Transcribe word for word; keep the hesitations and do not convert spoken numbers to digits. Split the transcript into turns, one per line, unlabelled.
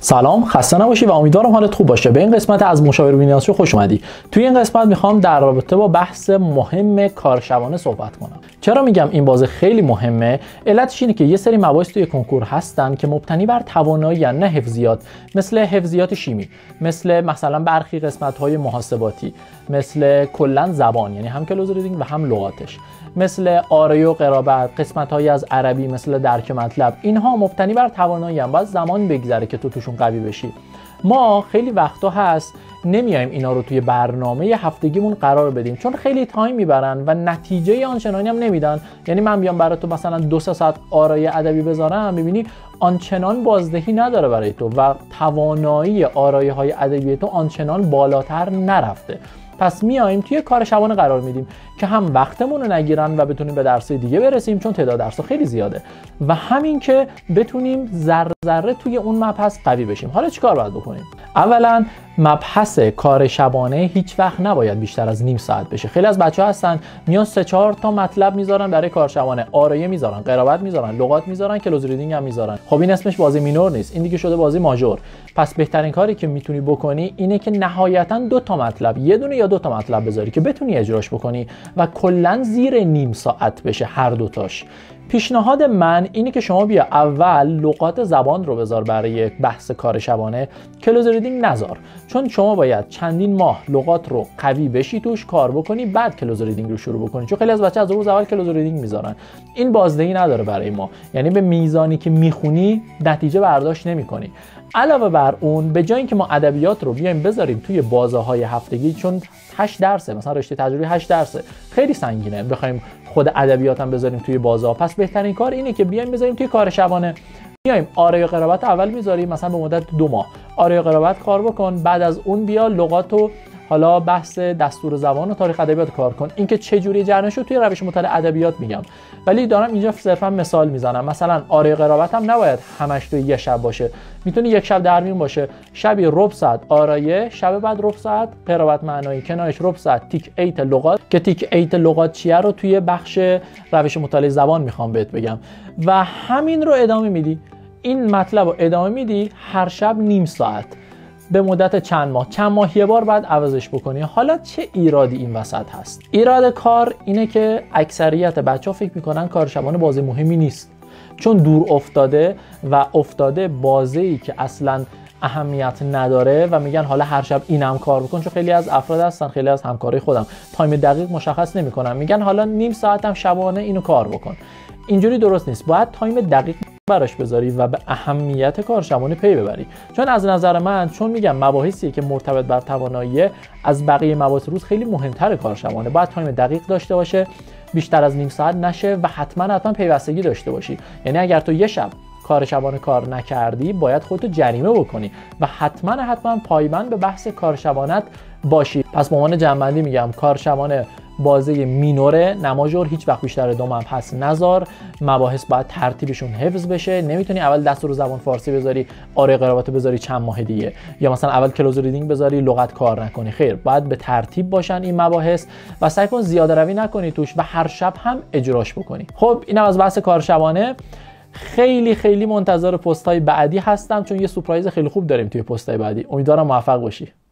سلام، خسته نباشی و امیدوارم حالت خوب باشه. به این قسمت از مشاور بینیازشو خوش اومدی. توی این قسمت میخوام در رابطه با بحث مهم کارشبانه صحبت کنم. چرا میگم این بازه خیلی مهمه؟ علتش اینه که یه سری مباحث توی کنکور هستن که مبتنی بر توانایی نه حفظیات، مثل حفظیات شیمی، مثل مثلا برخی قسمت‌های محاسباتی، مثل کلا زبان، یعنی هم کلوز ریدینگ و هم لغاتش، مثل آرای و قرابت، قسمت‌هایی از عربی مثل درک مطلب. اینها مبتنی بر توانایی هم، باید زمان بگذره که تو توشون قوی بشی. ما خیلی وقتا هست نمیایم اینا رو توی برنامه هفتگیمون قرار بدیم، چون خیلی تایم میبرن و نتیجه آنچنانی هم نمیدن. یعنی من بیام برای تو مثلا دو سه ساعت آرای ادبی بذارم، میبینی آنچنان بازدهی نداره برای تو و توانایی آرایه های ادبی تو آنچنان بالاتر نرفته. پس میایم توی کار شبانه قرار میدیم که هم وقتمون رو نگیرن و بتونیم به درسای دیگه برسیم، چون تعداد درس‌ها خیلی زیاده، و همین که بتونیم ذره ذره توی اون مبحث قوی بشیم. حالا چیکار باید بکنیم؟ اولا مبحث کار شبانه هیچ وقت نباید بیشتر از نیم ساعت بشه. خیلی از بچه‌ها هستن میان سه چهار تا مطلب میذارن برای کار شبانه، آرایه میذارن، قرابت میذارن، لغات میذارن، کلوز ریدینگ هم میذارن. خب این اسمش بازی مینور نیست، این دیگه شده بازی ماژور. پس بهترین کاری که میتونی بکنی اینه که نهایتا دو تا مطلب، یه دونه یا دو تا مطلب بذاری که بتونی اجراش بکنی و کلا زیر نیم ساعت بشه هر دوتاش. پیشنهاد من اینه که شما بیا اول لغات زبان رو بذار برای بحث کار شبانه، کلوز ریدینگ نذار، چون شما باید چندین ماه لغات رو قوی بشی، توش کار بکنی، بعد کلوز ریدینگ رو شروع بکنی. چون خیلی از بچه‌ها از روز اول کلوز ریدینگ میذارن، این بازدهی نداره برای ما، یعنی به میزانی که میخونی نتیجه برداشت نمیکنی. علاوه بر اون، به جای اینکه ما ادبیات رو بیایم بذاریم توی بازه‌های هفتگی، چون هشت درسه، مثلا رشته تجربی هشت درسه، خیلی سنگینه بخوایم خود ادبیات هم بذاریم توی بازها. پس بهترین کار اینه که بیایم بذاریم توی کار شبانه. بیایم آرای و قرابت اول میذاریم، مثلا به مدت دو ماه آرای و قرابت کار بکن، بعد از اون بیا لغات و حالا بحث دستور زبان و تاریخ ادبیات کار کن. اینکه چه جوری جریانشو توی روش مطالعه ادبیات میگم، ولی دارم اینجا صرفا مثال میزنم. مثلا آرای قرابت هم نباید همش توی یه شب باشه، میتونه یک شب در میون باشه، شبی ربع ساعت آرایه، شب بعد ربع ساعت قرابت معنایی، کنارش ربع ساعت تیک ایت لغات، که تیک ایت لغات چیه رو توی بخش روش مطالعه زبان میخوام بهت بگم، و همین رو ادامه میدی. این مطلب رو ادامه میدی هر شب نیم ساعت به مدت چند ماه، چند ماه یه بار بعد عوضش بکنی. حالا چه ایرادی این وسط هست؟ ایراد کار اینه که اکثریت بچه‌ها فکر میکنن کار شبانه بازی مهمی نیست، چون دور افتاده و افتاده بازی که اصلا اهمیت نداره و میگن حالا هر شب اینم کار بکن. چون خیلی از افراد هستن، خیلی از همکارای خودم تایم دقیق مشخص نمیکنن، میگن حالا نیم ساعت هم شبانه اینو کار بکن. اینجوری درست نیست، باید تایم دقیق براش بذاری و به اهمیت کار شبانه پی ببری. چون از نظر من، چون میگم مباحثی که مرتبط بر توانایی از بقیه مباحث روز خیلی مهمتره کار شبانه، باید تایم دقیق داشته باشه، بیشتر از نیم ساعت نشه و حتما حتما پیوستگی داشته باشی. یعنی اگر تو یه شب کار شبانه کار نکردی، باید خودتو جریمه بکنی و حتما حتما پایبند به بحث کار شبانت باشی. پس به عنوان جمع‌بندی میگم کار شبانه بازه مینوره، نه ماژور. هیچ وقت بیشتر دو مبحث نذار، مباحث باید ترتیبشون حفظ بشه. نمیتونی اول دستور زبان فارسی بذاری، آرای قرابت بذاری چند ماه دیگه، یا مثلا اول کلوز ریدینگ بذاری لغت کار نکنی. خیر، باید به ترتیب باشن این مباحث و سعی کن زیاده روی نکنی توش و هر شب هم اجراش بکنی. خب اینم از بحث کار شبانه. خیلی خیلی منتظر پست‌های بعدی هستم، چون یه سورپرایز خیلی خوب داریم توی پست‌های بعدی. امیدوارم موفق باشی.